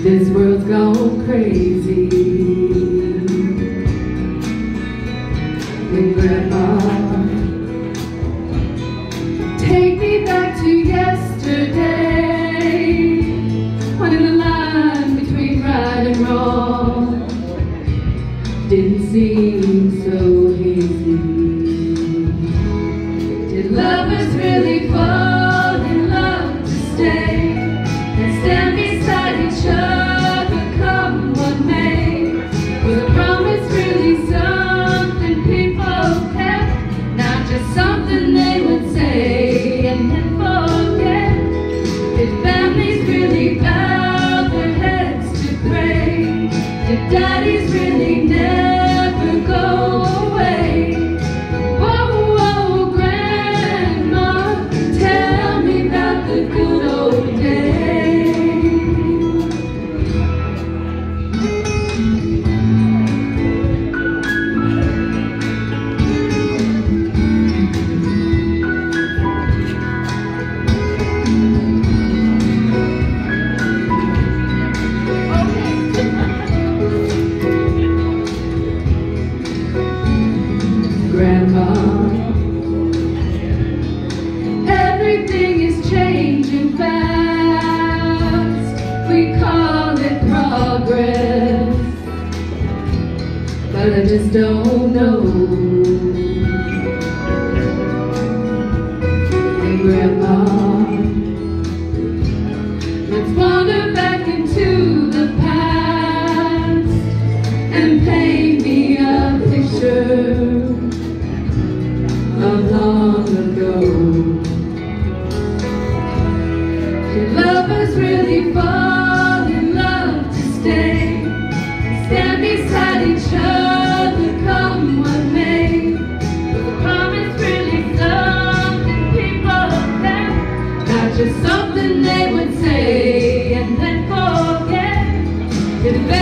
This world's gone crazy. And Grandma, take me back to yesterday, when in the line between right and wrong didn't seem so hazy. Did lovers really fall in love to stay and stand beside each other come what may? Was a promise really something people kept, not just something they would say and then forget? Did families really bow their heads to pray? Did daddies really never go away? Whoa, whoa, Grandma, tell me about the good old days. Grandma, everything is changing fast. We call it progress, but I just don't know. And Grandma, let's wander back into the past and paint me a picture of long ago. Did lovers really fall in love to stay and stand beside each other come what may? Was a promise really something people kept, not just something they would say and then forget? Did